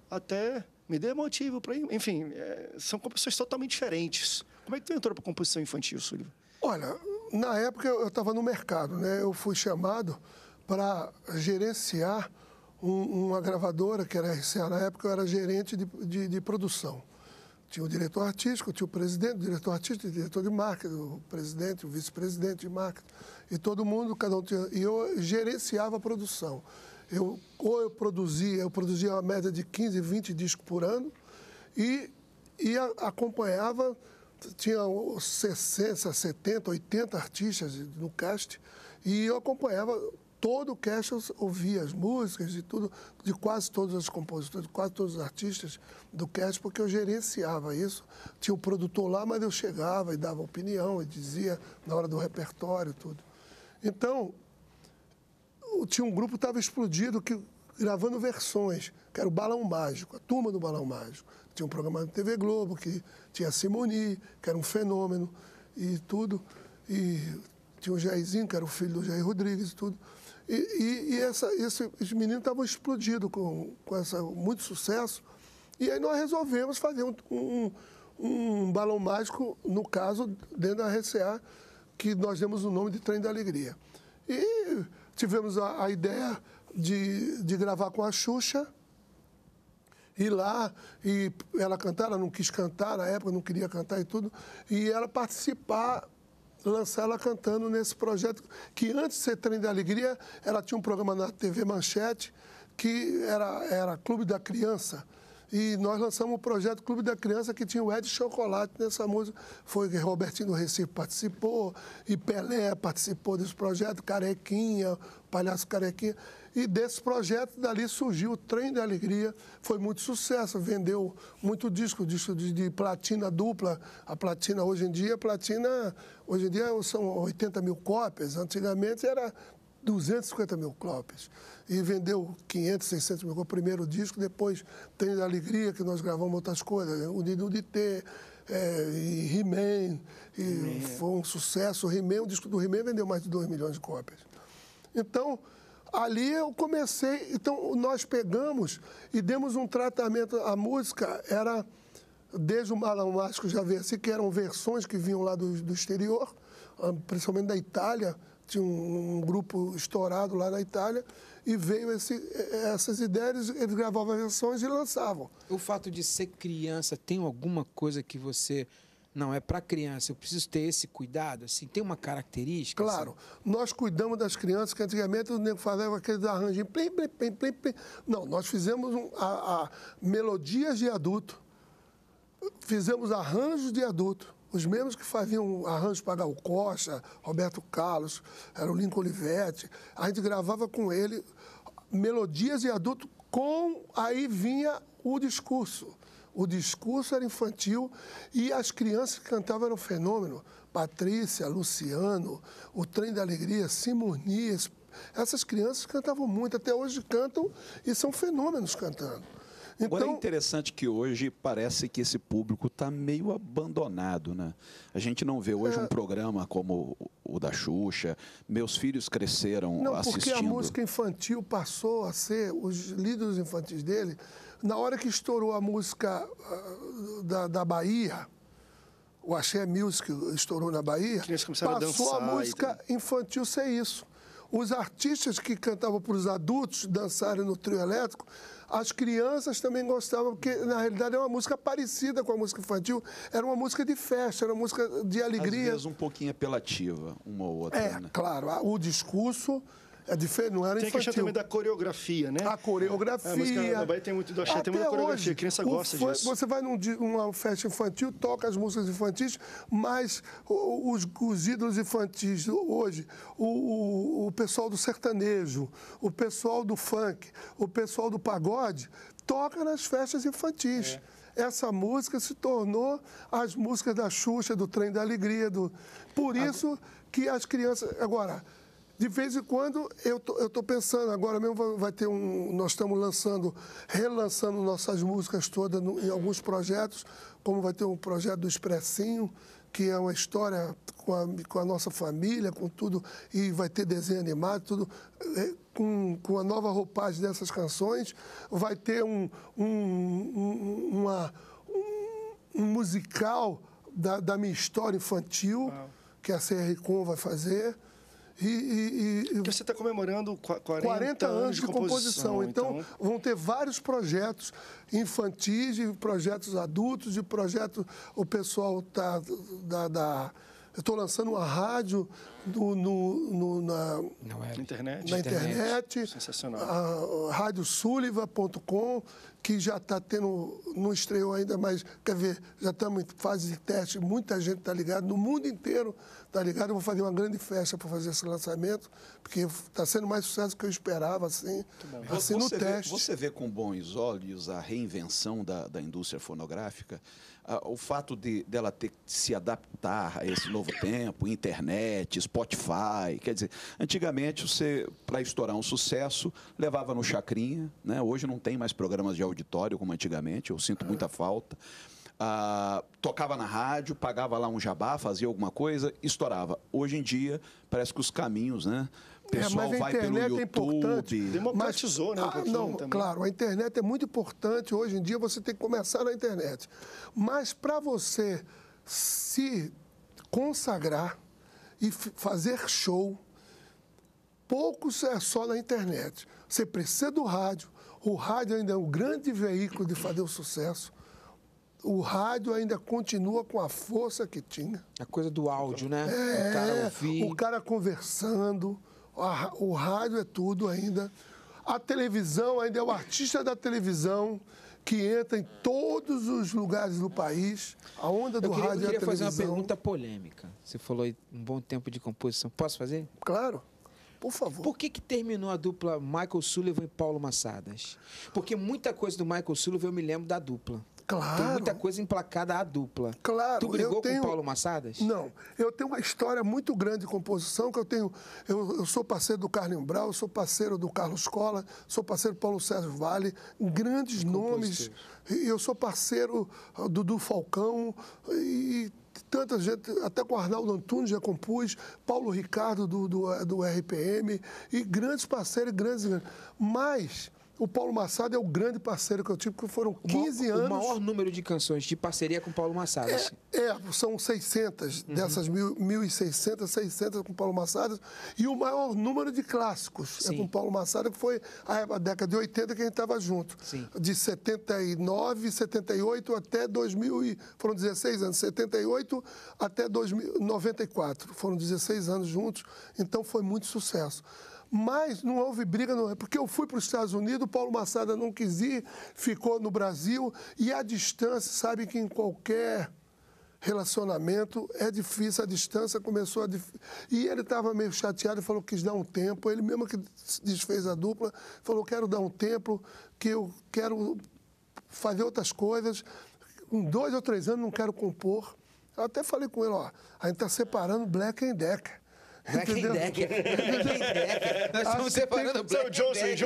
até me dê motivo para ir. Enfim, são composições totalmente diferentes. Como é que tu entrou para composição infantil, Sullivan? Olha, na época eu estava no mercado, né? Eu fui chamado para gerenciar uma gravadora, que era a RCA. Na época eu era gerente de produção. Tinha o diretor artístico, tinha o presidente, o diretor artístico, o diretor de marketing, o presidente, o vice-presidente de marketing. E todo mundo, cada um tinha... E eu gerenciava a produção. Eu produzia uma média de 15, 20 discos por ano e acompanhava, tinha 60, 70, 80 artistas no cast, e eu acompanhava todo o cast, eu ouvia as músicas e tudo, de quase todos os compositores, de quase todos os artistas do cast, porque eu gerenciava isso. Tinha o produtor lá, mas eu chegava e dava opinião, e dizia na hora do repertório, tudo. Então, tinha um grupo que estava explodido, gravando versões, que era o Balão Mágico, a turma do Balão Mágico. Tinha um programa na TV Globo, que tinha a Simoni, que era um fenômeno, e tudo. E tinha o Jairzinho, que era o filho do Jair Rodrigues e tudo. Esses meninos estavam explodidos com muito sucesso. E aí nós resolvemos fazer um Balão Mágico, no caso, dentro da RCA, que nós demos o nome de Trem da Alegria. E tivemos a ideia de gravar com a Xuxa, ir lá, e ela cantar, ela não quis cantar, na época não queria cantar e tudo, e ela participar, lançar ela cantando nesse projeto, que antes de ser Trem da Alegria, ela tinha um programa na TV Manchete, que era Clube da Criança. E nós lançamos o projeto Clube da Criança, que tinha o Ed Chocolate nessa música. Foi que Robertinho do Recife participou, e Pelé participou desse projeto, Carequinha, Palhaço Carequinha. E desse projeto, dali surgiu o Trem da Alegria. Foi muito sucesso, vendeu muito disco de platina dupla. A platina, hoje em dia são 80 mil cópias. Antigamente era 250 mil cópias. E vendeu 500, 600 mil cópias. O primeiro disco, depois Trem da Alegria, que nós gravamos outras coisas. O Nino de T, e He-Man. E foi um sucesso. O disco do He-Man vendeu mais de 2 milhões de cópias. Então, ali eu comecei. Então, nós pegamos e demos um tratamento. A música era, desde o Balão Mágico já veio assim, que eram versões que vinham lá do exterior, principalmente da Itália. Tinha um grupo estourado lá na Itália, e veio essas ideias, eles gravavam versões e lançavam. O fato de ser criança, tem alguma coisa que você... Não, é para criança, eu preciso ter esse cuidado, assim, tem uma característica? Claro, assim? Nós cuidamos das crianças, que antigamente o nego fazia aqueles arranjos, plim, plim, plim, plim, plim. Não, nós fizemos melodias de adulto, fizemos arranjos de adulto. Os mesmos que faziam arranjos para Gal Costa, Roberto Carlos, era o Lincoln Olivetti. A gente gravava com ele melodias de adulto, aí vinha o discurso. O discurso era infantil e as crianças que cantavam eram um fenômeno. Patrícia, Luciano, o Trem da Alegria, Simoni. Essas crianças cantavam muito, até hoje cantam e são fenômenos cantando. Então, agora é interessante que hoje parece que esse público está meio abandonado, né? A gente não vê hoje um programa como o da Xuxa. Meus filhos cresceram assistindo. Porque a música infantil passou a ser, os líderes infantis dele, na hora que estourou a música da Bahia, o Axé Music estourou na Bahia, passou a música infantil ser isso. Os artistas que cantavam para os adultos dançarem no trio elétrico, as crianças também gostavam, porque, na realidade, é uma música parecida com a música infantil. Era uma música de festa, era uma música de alegria. Às vezes um pouquinho apelativa, uma ou outra, né? Claro. O discurso é diferente, não era infantil. Tem a questão também da coreografia, né? A coreografia. A música na Bahia tem muito do axé, tem muita coreografia. A criança gosta disso. Você vai numa festa infantil, toca as músicas infantis, mas os ídolos infantis hoje, o pessoal do sertanejo, o pessoal do funk, o pessoal do pagode, toca nas festas infantis. Essa música se tornou as músicas da Xuxa, do Trem da Alegria. Por isso que as crianças... Agora, de vez em quando, eu estou pensando, agora mesmo vai ter nós estamos relançando nossas músicas todas em alguns projetos, como vai ter um projeto do Expressinho, que é uma história com a nossa família, com tudo, e vai ter desenho animado, tudo, com a nova roupagem dessas canções. Vai ter um musical da minha história infantil, que a CR Com vai fazer. Porque você está comemorando 40 anos de composição. Então, vão ter vários projetos infantis, de projetos adultos, de projetos... O pessoal está... Eu estou lançando uma rádio na internet. Na internet. Sensacional. A radiosuliva.com, que já está tendo, não estreou ainda, mas, quer ver, já estamos em fase de teste, muita gente está ligada, no mundo inteiro está ligado. Eu vou fazer uma grande festa para fazer esse lançamento, porque está sendo mais sucesso do que eu esperava, assim no teste. Você vê com bons olhos a reinvenção da indústria fonográfica? O fato dela ter que se adaptar a esse novo tempo, internet, Spotify. Quer dizer, antigamente você, para estourar um sucesso, levava no Chacrinha, né? Hoje não tem mais programas de auditório como antigamente, eu sinto muita falta. Tocava na rádio, pagava lá um jabá, fazia alguma coisa, estourava. Hoje em dia, parece que os caminhos, né? O pessoal vai pelo YouTube. É importante. Democratizou, né? Claro, a internet é muito importante. Hoje em dia você tem que começar na internet. Mas para você se consagrar e fazer show, poucos é só na internet. Você precisa do rádio. O rádio ainda é um grande veículo de fazer o sucesso. O rádio ainda continua com a força que tinha. A coisa do áudio, né? O cara ouvir. O cara conversando. O rádio é tudo ainda. A televisão ainda é o artista da televisão que entra em todos os lugares do país. A onda do rádio é a televisão. Eu queria fazer uma pergunta polêmica. Você falou aí um bom tempo de composição. Posso fazer? Claro. Por favor. Por que terminou a dupla Michael Sullivan e Paulo Massadas? Porque muita coisa do Michael Sullivan eu me lembro da dupla. Claro. Tem muita coisa emplacada à dupla. Claro. Tu brigou com o Paulo Massadas? Não. Eu tenho uma história muito grande de composição, que eu sou parceiro do Carlinhos Brau, sou parceiro do Carlos Cola, sou parceiro do Paulo Sérgio Vale, grandes nomes. Eu sou parceiro do Dudu Falcão e tanta gente, até com o Arnaldo Antunes já compus, Paulo Ricardo do RPM, e grandes parceiros, grandes. Mas o Paulo Massadas é o grande parceiro que eu tive, porque foram 15 anos... O maior número de canções de parceria com o Paulo Massadas. São 600, dessas 1.600, 600 com o Paulo Massadas, e o maior número de clássicos é com o Paulo Massadas, que foi a década de 80 que a gente estava junto. Sim. De 79, 78 até 2000, foram 16 anos, 78 até 94, foram 16 anos juntos, então foi muito sucesso. Mas não houve briga, não. Porque eu fui para os Estados Unidos, o Paulo Massadas não quis ir, ficou no Brasil, e a distância, sabe que em qualquer relacionamento é difícil, a distância começou a... E ele estava meio chateado e falou que quis dar um tempo, ele mesmo que desfez a dupla, falou, quero dar um tempo, que eu quero fazer outras coisas, em 2 ou 3 anos não quero compor. Eu até falei com ele, ó, a gente está separando Black and Decker. Black and Decker. Nós estamos separando Black and Decker.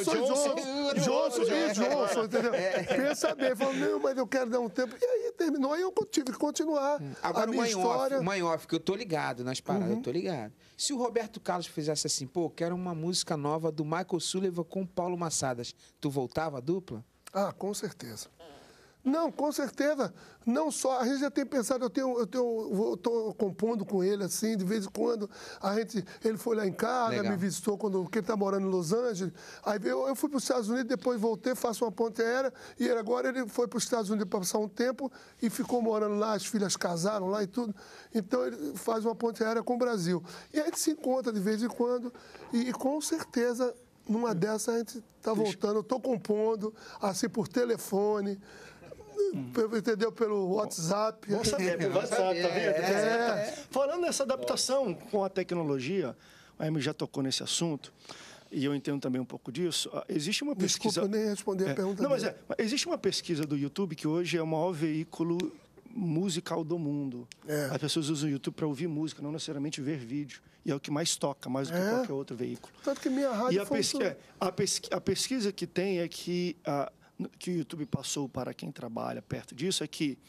Johnson, entendeu? Pensa bem, falou, não, mas eu quero dar um tempo. E aí terminou, aí eu tive que continuar. Agora, o Manhoff, que eu tô ligado nas paradas, eu tô ligado. Se o Roberto Carlos fizesse assim, pô, quero uma música nova do Michael Sullivan com o Paulo Massadas, tu voltava a dupla? Ah, com certeza. Não, com certeza. Não só, a gente já tem pensado, eu estou compondo com ele, assim, de vez em quando. Ele foi lá em casa, me visitou porque ele está morando em Los Angeles. Aí eu fui para os Estados Unidos, depois voltei, faço uma ponte aérea, e agora ele foi para os Estados Unidos para passar um tempo e ficou morando lá, as filhas casaram lá e tudo. Então ele faz uma ponte aérea com o Brasil. E a gente se encontra de vez em quando, e com certeza, numa dessas a gente está voltando. Eu estou compondo, assim, por telefone. Entendeu? Pelo WhatsApp. Bom saber, pelo WhatsApp, tá vendo? Falando nessa adaptação com a tecnologia, a Amy já tocou nesse assunto, e eu entendo também um pouco disso. Existe uma pesquisa... Desculpa, eu nem responder a pergunta. Não, mas existe uma pesquisa do YouTube que hoje é o maior veículo musical do mundo. As pessoas usam o YouTube para ouvir música, não necessariamente ver vídeo. E é o que mais toca, mais do que qualquer outro veículo. Tanto que minha rádio a pesquisa que tem é que o YouTube passou para quem trabalha perto disso é que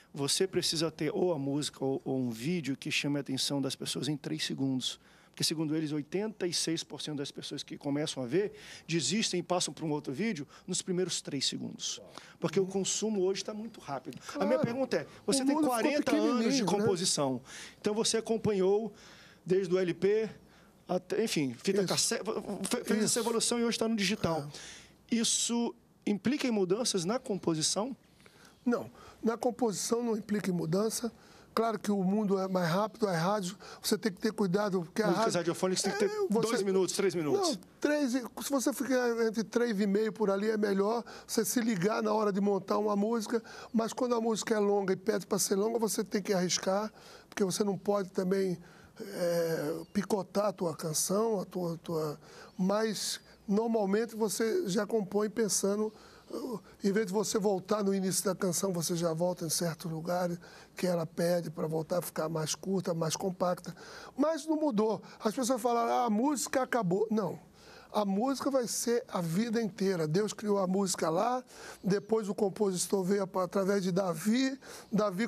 você precisa ter ou a música ou um vídeo que chame a atenção das pessoas em 3 segundos. Porque, segundo eles, 86% das pessoas que começam a ver desistem e passam para um outro vídeo nos primeiros 3 segundos. Porque o consumo hoje está muito rápido. Claro. A minha pergunta é, você tem 40 anos de composição, né? Então você acompanhou desde o LP até, enfim, fita cassete, fez essa evolução e hoje está no digital. Isso implica em mudanças na composição? Não, na composição não implica em mudança. Claro que o mundo é mais rápido, é rádio, você tem que ter cuidado. Porque músicas radiofônicas tem que ter 2 minutos, 3 minutos. Não, 3, se você ficar entre 3,5 por ali, é melhor você se ligar na hora de montar uma música, mas quando a música é longa e pede para ser longa, você tem que arriscar, porque você não pode também picotar a tua canção, mas normalmente você já compõe pensando... Em vez de você voltar no início da canção, você já volta em certos lugares que ela pede para voltar a ficar mais curta, mais compacta. Mas não mudou. As pessoas falaram, a música acabou. Não. A música vai ser a vida inteira. Deus criou a música lá, depois o compositor veio através de Davi. Davi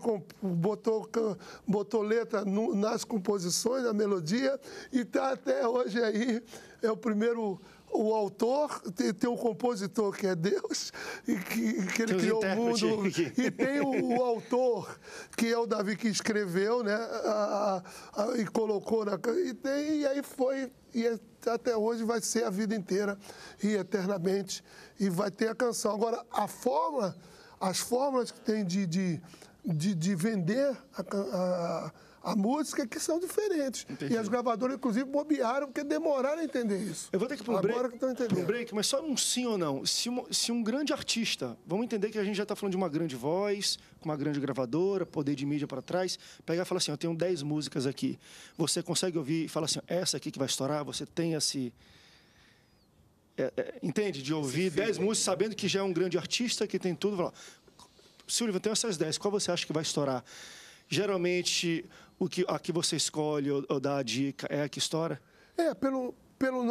botou letra nas composições, na melodia, e está até hoje aí. É o primeiro... O autor, tem o compositor, que é Deus, e que ele criou o mundo. E tem o autor, que é o Davi, que escreveu, né? E colocou na... E aí foi... E até hoje vai ser a vida inteira e eternamente. E vai ter a canção. Agora, as fórmulas que tem de vender a música que são diferentes. Entendi. E as gravadoras, inclusive, bobearam, porque demoraram a entender isso. Eu vou ter que ir para um break, mas só um sim ou não. Se um grande artista, vamos entender que a gente já está falando de uma grande voz, com uma grande gravadora, poder de mídia para trás, pegar e falar assim, eu tenho 10 músicas aqui. Você consegue ouvir e falar assim, essa aqui que vai estourar, você tem esse... entende? De ouvir 10 músicas sabendo que já é um grande artista, que tem tudo. Falar, Sullivan, eu tenho essas 10, qual você acha que vai estourar? Geralmente, a que você escolhe ou dá a dica é a que estoura? Pela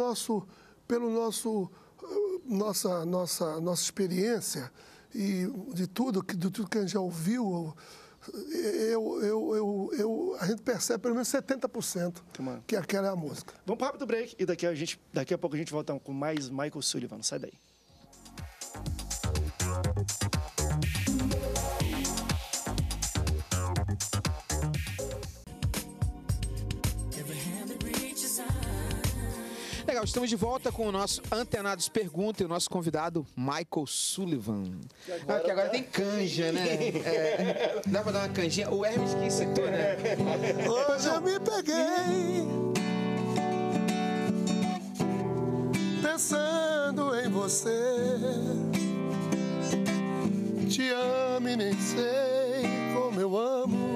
nossa experiência e de tudo que a gente já ouviu, a gente percebe pelo menos 70% que aquela é a música. Vamos para um rápido break e daqui a pouco a gente volta com mais Michael Sullivan. Não sai daí. Legal, estamos de volta com o nosso Antenados Pergunta e o nosso convidado, Michael Sullivan. Que agora tem canja, né? Dá pra dar uma canjinha? O Hermes que citou, né? Hoje eu me peguei pensando em você. Te amo e nem sei como eu amo.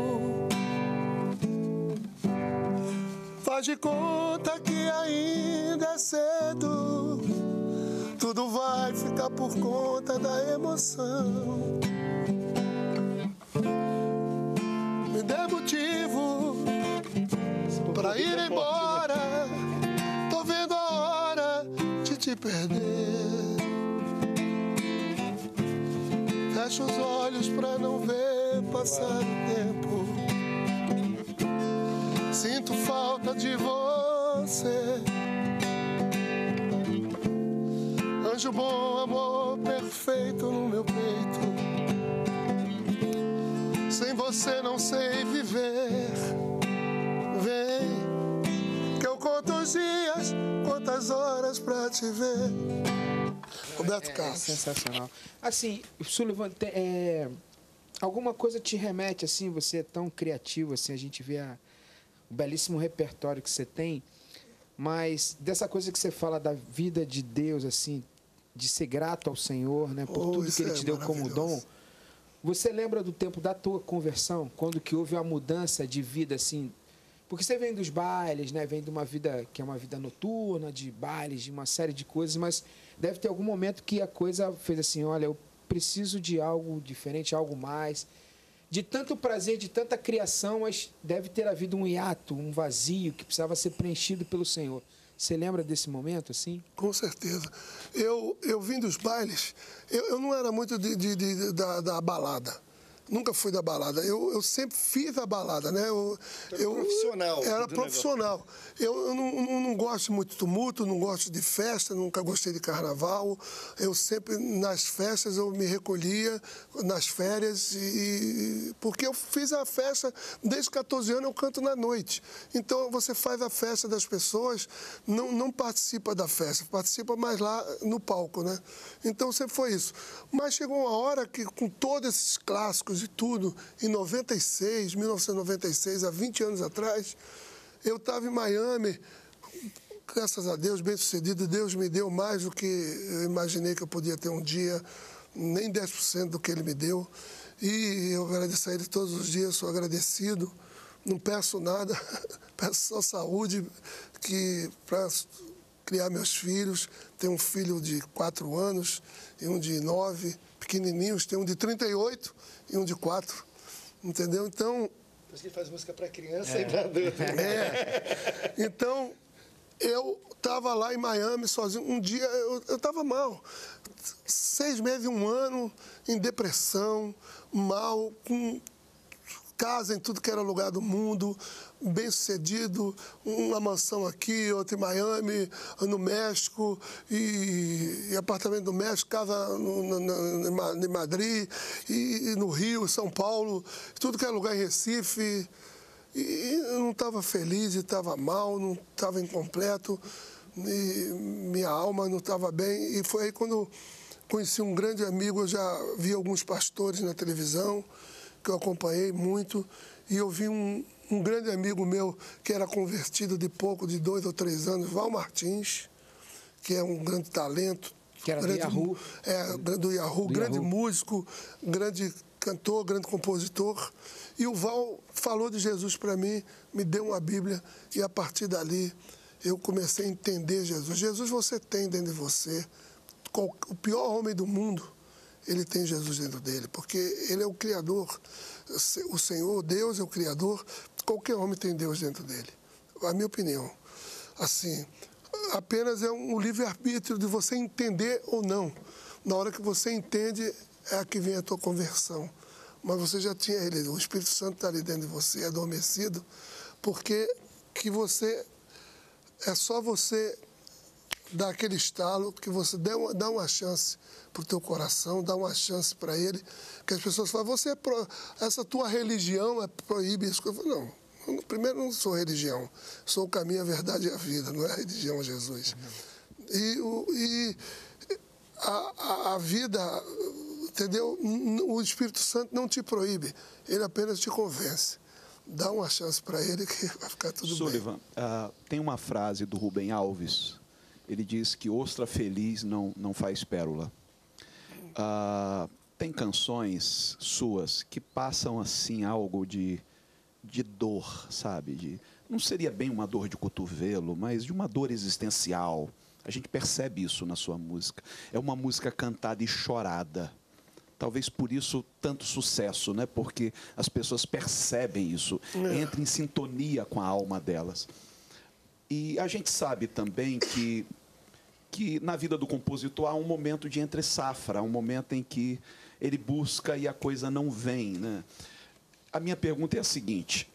Faz de conta que ainda é cedo. Tudo vai ficar por conta da emoção. Me dê motivo pra ir embora. Tô vendo a hora de te perder. Fecho os olhos pra não ver passar o tempo. Sinto falta de você. Anjo bom, amor perfeito no meu peito. Sem você não sei viver. Vem, que eu conto os dias, quantas horas pra te ver. Roberto Carlos. Sensacional. Assim, Sullivan, alguma coisa te remete, assim, você é tão criativo, assim, a gente vê o belíssimo repertório que você tem, mas dessa coisa que você fala da vida de Deus, assim, de ser grato ao Senhor, né, por tudo que Ele te deu como dom. Você lembra do tempo da tua conversão, quando que houve uma mudança de vida, assim? Porque você vem dos bailes, né, vem de uma vida que é uma vida noturna, de bailes, de uma série de coisas, mas deve ter algum momento que a coisa fez assim, olha, eu preciso de algo diferente, algo mais. De tanto prazer, de tanta criação, mas deve ter havido um hiato, um vazio que precisava ser preenchido pelo Senhor. Você lembra desse momento, assim? Com certeza. Eu vim dos bailes, eu não era muito da balada. nunca fui da balada. Eu sempre fiz a balada, né? Eu profissional. Era profissional. Eu não gosto muito de tumulto, não gosto de festa, nunca gostei de carnaval. Eu sempre, nas festas, eu me recolhia, nas férias, porque eu fiz a festa, desde 14 anos eu canto na noite. Então, você faz a festa das pessoas, não participa da festa, participa mais lá no palco, né? Então, sempre foi isso. Mas chegou uma hora que, com todos esses clássicos e tudo, em 1996, há 20 anos atrás, eu estava em Miami, graças a Deus, bem sucedido, Deus me deu mais do que eu imaginei que eu podia ter um dia, nem 10% do que Ele me deu. E eu agradeço a Ele todos os dias, sou agradecido, não peço nada, peço só saúde para criar meus filhos. Tenho um filho de 4 anos e um de 9, pequenininhos, tenho um de 38 e um de 4, entendeu? Então... Por isso que ele faz música para criança e para adulto. Então, eu estava lá em Miami sozinho. Um dia eu estava mal. 6 meses, 1 ano, em depressão, mal, com casa em tudo que era lugar do mundo, bem-sucedido, uma mansão aqui, outra em Miami, no México, e apartamento no México, casa em Madrid, e no Rio, São Paulo, tudo que era lugar em Recife. E eu não estava feliz, estava mal, não estava incompleto, e minha alma não estava bem. E foi aí quando conheci um grande amigo, eu já vi alguns pastores na televisão, que eu acompanhei muito, e eu vi um grande amigo meu que era convertido de 2 ou 3 anos, Val Martins, que é um grande talento. Que era do Yahoo. Do Yahoo, grande músico, grande cantor, grande compositor. E o Val falou de Jesus para mim, me deu uma Bíblia, e a partir dali eu comecei a entender Jesus. Jesus você tem dentro de você. O pior homem do mundo, ele tem Jesus dentro dele, porque ele é o Criador. O Senhor, Deus é o Criador, qualquer homem tem Deus dentro dele. A minha opinião. Assim, apenas é um livre-arbítrio de você entender ou não. Na hora que você entende, é que vem a tua conversão. Mas você já tinha ele, o Espírito Santo está ali dentro de você, adormecido, porque que você, é só você dar aquele estalo, que você dá uma chance para o teu coração, dá uma chance para ele, que as pessoas falam, essa tua religião proíbe isso. Eu falo, não, primeiro não sou religião, sou o caminho, a verdade e a vida, não é a religião, Jesus. E a vida, entendeu? O Espírito Santo não te proíbe, ele apenas te convence. Dá uma chance para ele que vai ficar tudo bem. Sullivan, tem uma frase do Rubem Alves, ele diz que ostra feliz não faz pérola. Tem canções suas que passam assim algo de dor, sabe? Não seria bem uma dor de cotovelo, mas de uma dor existencial. A gente percebe isso na sua música. É uma música cantada e chorada. Talvez por isso tanto sucesso, né? Porque as pessoas percebem isso, entram em sintonia com a alma delas. E a gente sabe também que na vida do compositor há um momento de entre-safra, um momento em que ele busca e a coisa não vem, né? A minha pergunta é a seguinte,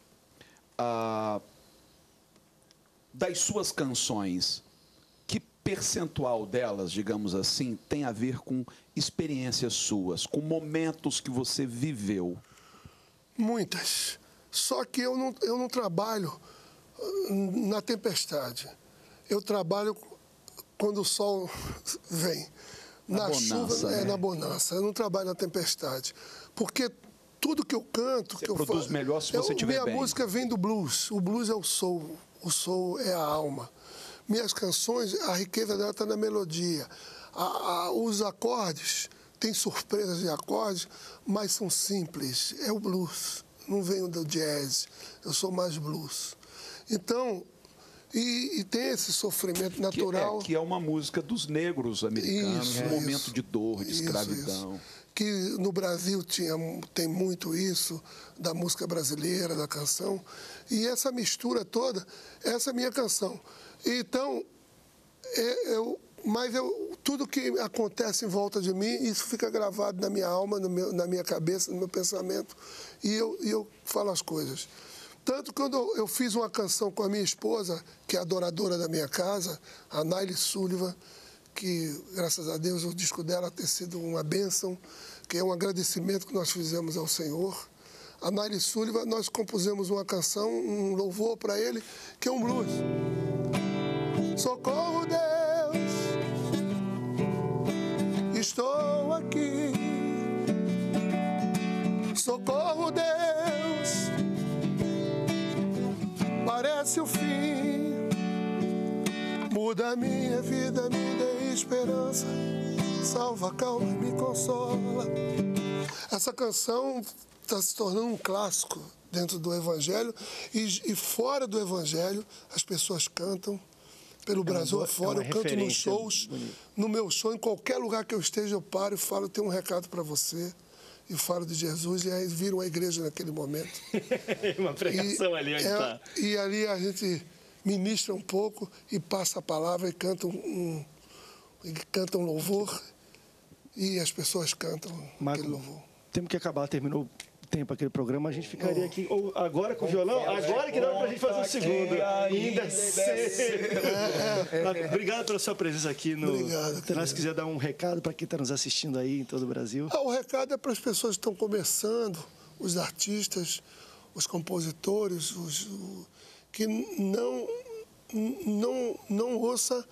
das suas canções, que percentual delas, digamos assim, tem a ver com experiências suas, com momentos que você viveu? Muitas. Só que eu não trabalho na tempestade. Eu trabalho quando o sol vem. Na bonança, chuva, né? na bonança. Eu não trabalho na tempestade. Porque tudo que eu canto, você que eu produz faço... melhor se você estiver bem. Minha música vem do blues. O blues é o soul. O soul é a alma. Minhas canções, a riqueza dela está na melodia. Os acordes, tem surpresas de acordes, mas são simples. É o blues. Não venho do jazz. Eu sou mais blues. Então... E tem esse sofrimento natural. Que é uma música dos negros americanos, um momento de dor, de escravidão. Isso. Que no Brasil tem muito isso, da música brasileira, da canção. E essa mistura toda, essa é a minha canção. Então, Mas tudo que acontece em volta de mim, isso fica gravado na minha alma, na minha cabeça, no meu pensamento, e eu falo as coisas. Tanto quando eu fiz uma canção com a minha esposa, que é adoradora da minha casa, a Naily Sullivan, que, graças a Deus, o disco dela tem sido uma bênção, que é um agradecimento que nós fizemos ao Senhor. A Naily Sullivan, nós compusemos uma canção, um louvor para ele, que é um blues. Socorro, Deus, estou aqui. Socorro, Deus, parece o fim. Muda a minha vida, me dê esperança, salva, calma e me consola. Essa canção está se tornando um clássico dentro do Evangelho e fora do Evangelho as pessoas cantam pelo Brasil afora. Eu canto nos shows, no meu show, em qualquer lugar que eu esteja, eu paro e falo, tenho um recado para você. E falo de Jesus, e aí viram a igreja naquele momento. Uma pregação ali onde está. E ali a gente ministra um pouco e passa a palavra e canta um louvor, e as pessoas cantam aquele louvor. Temos que acabar, terminou o tempo aquele programa, a gente ficaria aqui, ou agora com o violão, agora que dá pra gente fazer o segundo. Ainda cedo. Obrigado pela sua presença aqui no... Obrigado. Se quiser dar um recado para quem está nos assistindo aí em todo o Brasil. O recado é para as pessoas que estão começando, os artistas, os compositores, que não ouça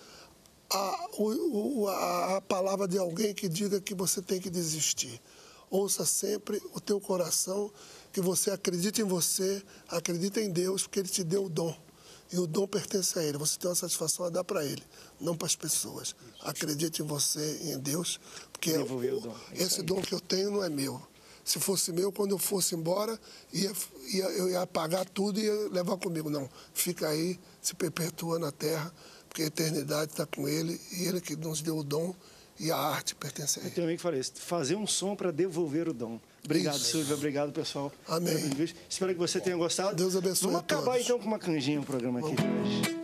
a palavra de alguém que diga que você tem que desistir. Ouça sempre o teu coração, que você acredita em você, acredita em Deus, porque Ele te deu o dom. E o dom pertence a Ele. Você tem uma satisfação a dar para Ele, não para as pessoas. Acredite em você e em Deus, porque esse dom que eu tenho não é meu. Se fosse meu, quando eu fosse embora, eu ia apagar tudo e ia levar comigo. Não, fica aí, se perpetua na terra, porque a eternidade está com Ele, e Ele que nos deu o dom, e a arte pertence a Ele. Eu tenho um amigo que falou isso, fazer um som para devolver o dom. Obrigado, Silvia. Obrigado, pessoal. Amém. Espero que você tenha gostado. Deus abençoe. Vamos acabar, todos. então, com uma canjinha o programa aqui de hoje.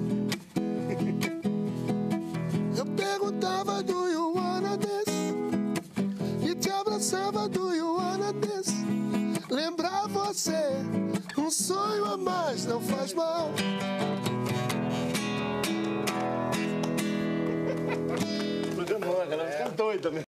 Eu perguntava, do you wanna this? E te abraçava, do you wanna this? Lembrar você, um sonho a mais não faz mal. A galera fica doida, né?